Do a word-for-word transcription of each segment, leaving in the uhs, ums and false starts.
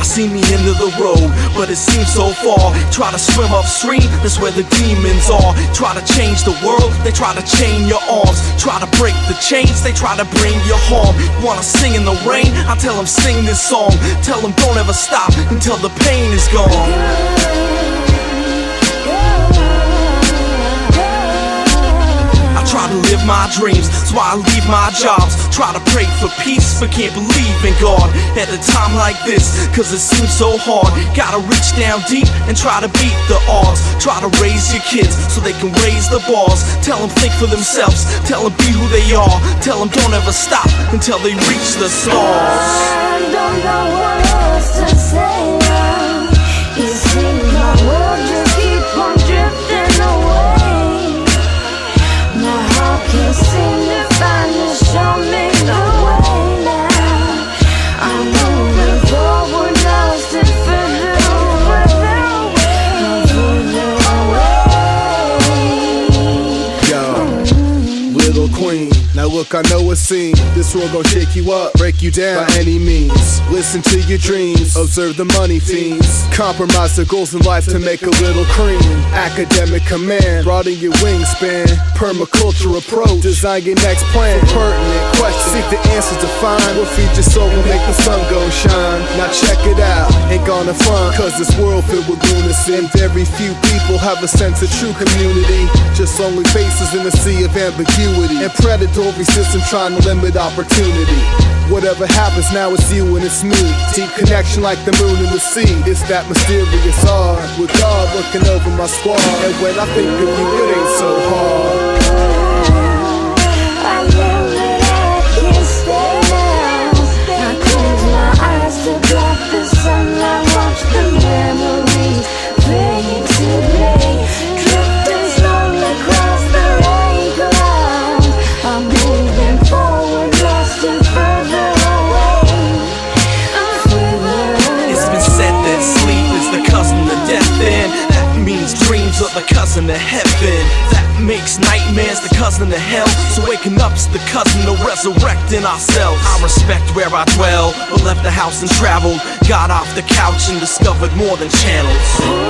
I seen the end of the road, but it seems so far. Try to swim upstream, that's where the demons are. Try to change the world, they try to chain your arms. Try to break the chains, they try to bring you harm. Wanna sing in the rain? I tell them sing this song. Tell them don't ever stop until the pain is gone. Try to live my dreams, so I leave my jobs. Try to pray for peace, but can't believe in God at a time like this, cause it seems so hard. Gotta reach down deep and try to beat the odds. Try to raise your kids so they can raise the bars. Tell them think for themselves, tell them be who they are. Tell them don't ever stop until they reach the stars. I don't know what else to say now. It seems my world just keep on drifting away. Can't seem to find you, show me the way now. I'm moving forward, lost and further, further away, further away. Yo, little queen, now look, I know it seems this world gon' shake you up, break you down by any means. Listen to your dreams, observe the money fiends. Compromise the goals in life to make a little cream. Academic command, broaden your wingspan. Permaculture approach, design your next plan. Pertinent questions, seek the answers to find. We'll feed your soul and make the sun go shine. Now check it out, ain't gonna front, cause this world filled with lunacy. And very few people have a sense of true community. Just lonely faces in a sea of ambiguity. And predatory system trying to limit opportunity. Whatever happens now, it's you and it's me. Deep connection like the moon and the sea. It's that mysterious art, with God looking over my squad. And when I think of you, it ain't so hard. I know that I can't stay now. I close my eyes to block the sun. I watch the memories fade today, drifting slowly across the rain cloud. I'm moving forward, lost and further away. I'm further away. It's been said that sleep is the cousin to death, and that means dreams are the cousin to heaven. That makes nightmares the cousin to hell. So waking up's the cousin to resurrecting ourselves. I respect where I dwell, but left the house and traveled. Got off the couch and discovered more than channels.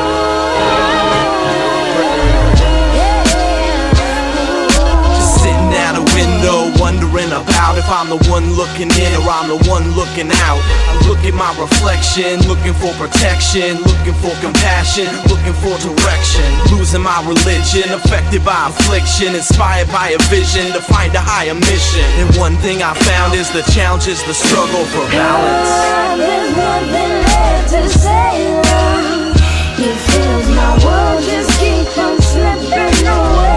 Just sitting at a window, wondering about if I'm the one looking in or I'm the one looking out. I look at my reflection, looking for protection, looking for compassion, looking for direction. Losing my religion, affected by affliction, inspired by a vision to find a higher mission. And one thing I found is the challenge is the struggle for balance. There's nothing left to say now. It feels my world just keep on slipping away.